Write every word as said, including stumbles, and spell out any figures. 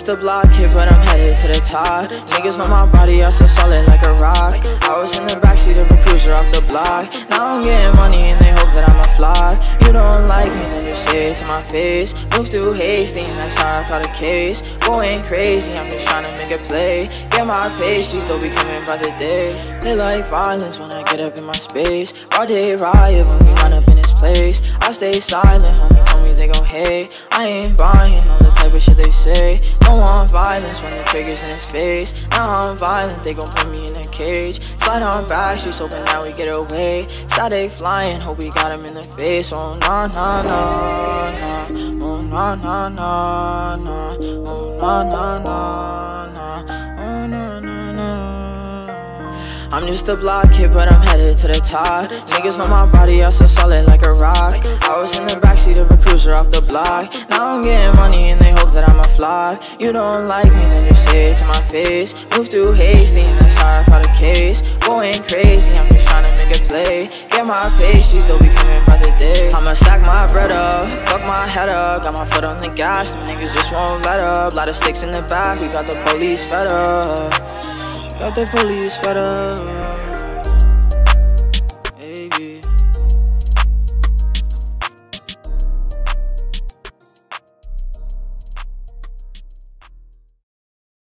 a block kid, but I'm headed to the top. Niggas know my body, I so solid like a rock. I was in the backseat of a cruiser off the block. Now I'm getting money and they hope that I'ma fly. You don't like me, then just say it to my face. Move through hasty, and that's how I caught a case. Going crazy, I'm just trying to make a play. Get my pastries, they'll be coming by the day. They like violence when I get up in my space. All day riot when we run up in this place. I stay silent, homie told me they gon' hate. I ain't buying all the type of shit they say. Don't want violence when the trigger's in his face. Now I'm violent, they gon' put me in a cage. Slide on back streets, hoping that we get away. Saturday flying, hope we got him in the face. Oh nah nah nah nah. Oh nah nah nah nah. Oh nah nah nah nah. Oh nah nah nah. I'm just a block kid, but I'm headed to the top. Niggas know my body, I so solid like a rock. I was in the backseat of a cruiser off the block. Now I'm getting money and they hope that I'ma fly. You don't like me, then just say it to my face. Move through hasty, and that's how I caught a case. Going crazy, I'm just trying to make a play. Get my pastries, they'll be coming by the day. I'ma stack my bread up, fuck my head up. Got my foot on the gas, them niggas just won't let up. Lot of sticks in the back, we got the police fed up. Got the police fed up.